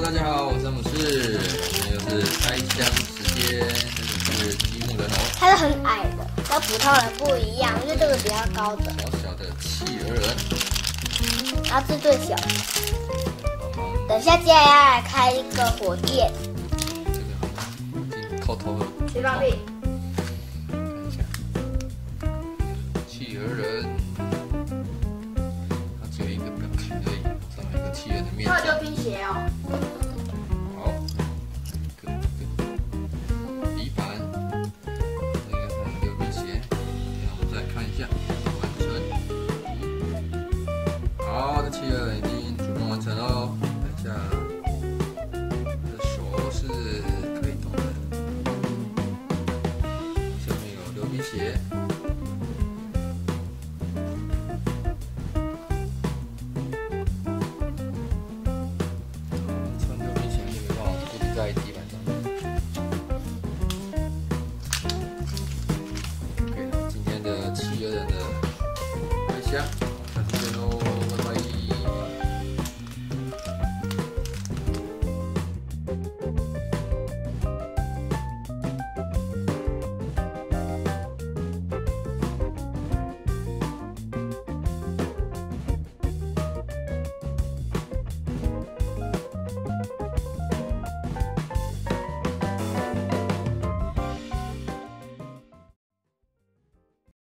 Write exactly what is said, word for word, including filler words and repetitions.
大家好，我是詹姆士，今天又是开箱时间，这是积木人偶， 它是很矮的，跟普通人不一样，因为这个比较高的。 小小的企鹅人， 然后这最小的。等一下，接下来开一个火箭。 这个已经扣头了。 谁放屁？ 看一下，企鹅人，它只有一个表情而已，上面一个企鹅的面它有罩。 拼写哦。 好，这个这个底板，这个它有流血，让我们再看一下，完成。好，这企鹅人已经主动完成喽。等一下，它的手是可以动的，下面有流鼻血。穿流鼻血就没办法固定在地板上面。OK，今天的企鹅人的开箱。